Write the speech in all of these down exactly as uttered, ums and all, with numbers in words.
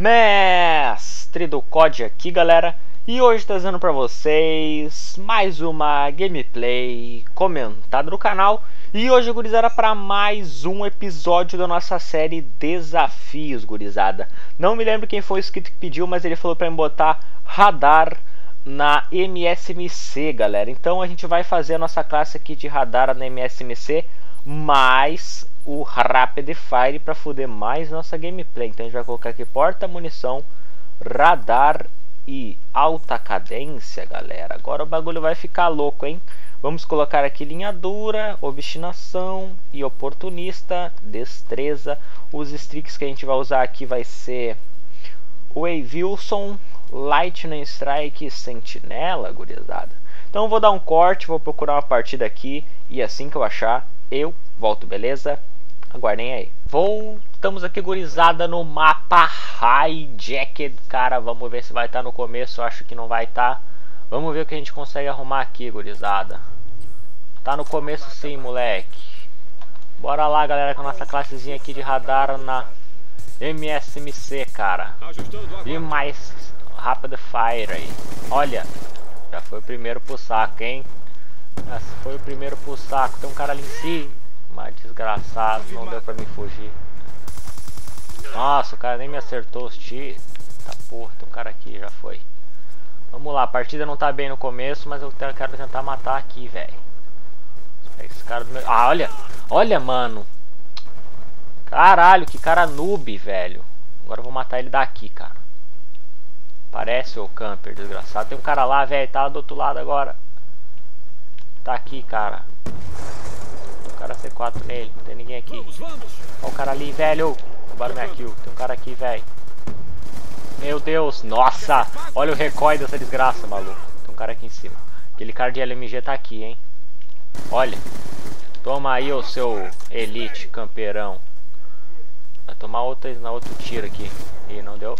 Mestre do C O D aqui, galera, e hoje trazendo para vocês mais uma gameplay comentada no canal. E hoje, gurizada, para mais um episódio da nossa série Desafios, gurizada. Não me lembro quem foi o inscrito que pediu, mas ele falou para me botar radar na M S M C, galera. Então a gente vai fazer a nossa classe aqui de radar na M S M C, mais o Rapid Fire para foder mais nossa gameplay. Então a gente vai colocar aqui porta, munição, radar e alta cadência, galera. Agora o bagulho vai ficar louco, hein? Vamos colocar aqui linha dura, obstinação e oportunista, destreza. Os streaks que a gente vai usar aqui vai ser o Wave Wilson, Lightning Strike e Sentinela, gurizada. Então eu vou dar um corte, vou procurar uma partida aqui e assim que eu achar, eu volto, beleza? Aguardem aí. Voltamos aqui, gurizada, no mapa Hijacked. Cara, vamos ver se vai estar no começo. Eu acho que não vai estar. Vamos ver o que a gente consegue arrumar aqui, gurizada. Tá no começo sim, moleque. Bora lá, galera, com a nossa classezinha aqui de radar na M S M C, cara. E mais Rapid Fire aí. Olha, já foi o primeiro pro saco, hein? Já foi o primeiro pro saco. Tem um cara ali em cima. Mas desgraçado, não deu pra me fugir. Nossa, o cara nem me acertou os tiros. Tá porra, tem um cara aqui, já foi. Vamos lá, a partida não tá bem no começo, mas eu quero tentar matar aqui, velho. Esse cara do meu... Ah, olha! Olha, mano! Caralho, que cara noob, velho. Agora eu vou matar ele daqui, cara. Parece o camper, desgraçado. Tem um cara lá, velho, tá do outro lado agora. Tá aqui, cara. Cara C quatro nele, não tem ninguém aqui. Olha o cara ali, velho. Roubaram minha kill. Tem um cara aqui, velho. Meu Deus, nossa. Olha o recoil dessa desgraça, maluco. Tem um cara aqui em cima. Aquele cara de L M G tá aqui, hein. Olha. Toma aí o seu elite camperão. Vai tomar outra, na outro tiro aqui. Ih, não deu.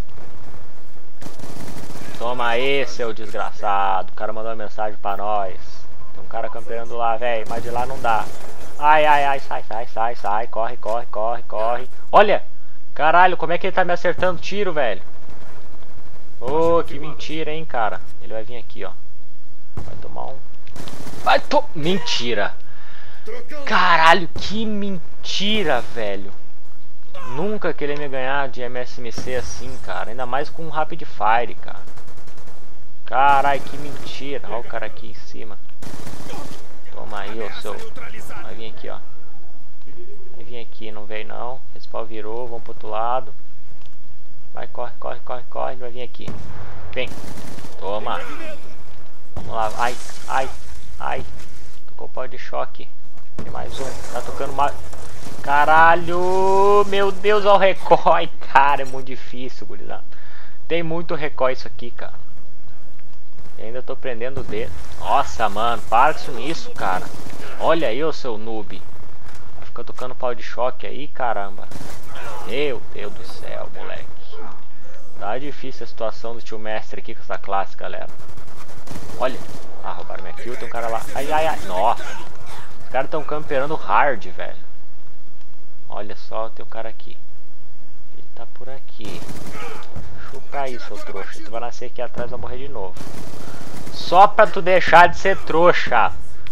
Toma aí, seu desgraçado. O cara mandou uma mensagem pra nós. Tem um cara camperando lá, velho. Mas de lá não dá. Ai, ai, ai, sai, sai, sai, sai, corre, corre, corre, corre. Olha, caralho, como é que ele tá me acertando tiro, velho? Ô, oh, que mentira, hein, cara. Ele vai vir aqui, ó. Vai tomar um... Vai to... Mentira. Caralho, que mentira, velho. Nunca que ele ia me ganhar de M S M C assim, cara. Ainda mais com um Rapid Fire, cara. Caralho, que mentira. Olha o cara aqui em cima. Toma aí, ô seu... Vai vir aqui, ó. Vai vir aqui, não veio não. Esse pau virou, vamos pro outro lado. Vai, corre, corre, corre, corre. Vai vir aqui. Vem. Toma. Vamos lá. Ai, ai, ai. Tocou o pau de choque. Tem mais um. Tá tocando mais. Caralho. Meu Deus, olha o recoil. Cara, é muito difícil, gurizada. Tem muito recoil isso aqui, cara. E ainda tô prendendo o dedo. Nossa, mano, para com isso, cara. Olha aí, ô seu noob. Vai ficar tocando pau de choque aí, caramba. Meu Deus do céu, moleque. Tá difícil a situação do tio mestre aqui com essa classe, galera. Olha. Ah, roubaram minha kill, tem um cara lá. Ai, ai, ai. Nossa. Os caras tão camperando hard, velho. Olha só, tem um cara aqui. Ele tá por aqui. Chupa aí, seu trouxa. Tu vai nascer aqui atrás e vai morrer de novo. Só pra tu deixar de ser trouxa.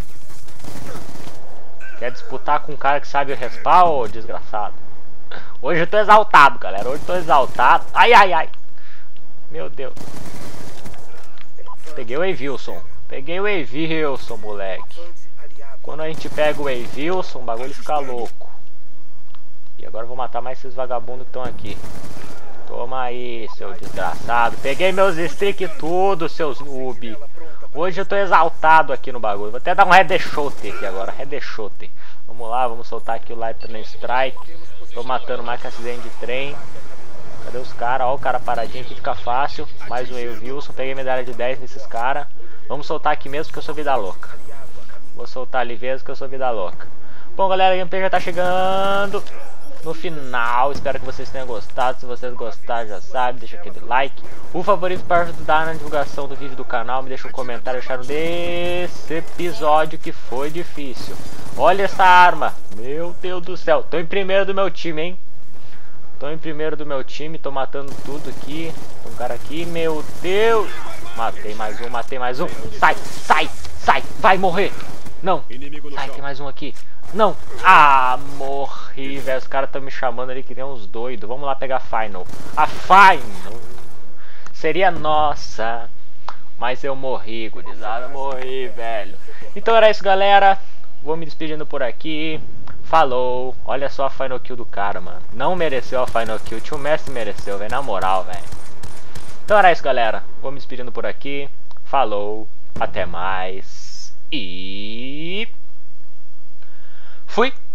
Quer disputar com um cara que sabe o respawn, ô desgraçado? Hoje eu tô exaltado, galera. Hoje eu tô exaltado. Ai, ai, ai. Meu Deus. Peguei o Wave Wilson. Peguei o Wave Wilson, moleque. Quando a gente pega o Wave Wilson, o bagulho fica louco. E agora eu vou matar mais esses vagabundos que estão aqui. Toma aí, seu desgraçado. Peguei meus streaks tudo, seus noob. Hoje eu tô exaltado aqui no bagulho. Vou até dar um headshot aqui agora. Headshot. Vamos lá, vamos soltar aqui o Lightning Strike. Tô matando mais que acidente de trem. Cadê os caras? Ó, o cara paradinho aqui, fica fácil. Mais um Wave Wilson. Peguei medalha de dez nesses caras. Vamos soltar aqui mesmo porque eu sou vida louca. Vou soltar ali mesmo que eu sou vida louca. Bom, galera, a gameplay já tá chegando no final. Espero que vocês tenham gostado. Se vocês gostaram, já sabe, deixa aquele like, o favorito para ajudar na divulgação do vídeo do canal. Me deixa um comentário achando desse episódio que foi difícil. Olha essa arma, meu Deus do céu. Tô em primeiro do meu time, hein. Tô em primeiro do meu time, tô matando tudo aqui. Tem um cara aqui, meu Deus. Matei mais um, matei mais um. Sai, sai, sai, vai morrer. Não, sai, tem mais um aqui. Não, ah, morri, velho. Os caras tão me chamando ali que nem uns doidos. Vamos lá pegar a Final. A Final seria nossa. Mas eu morri, gurizada, morri, velho. Então era isso, galera. Vou me despedindo por aqui. Falou. Olha só a final kill do cara, mano. Não mereceu a final kill. O tio Messi mereceu, velho. Na moral, velho. Então era isso, galera. Vou me despedindo por aqui. Falou. Até mais. E... fui.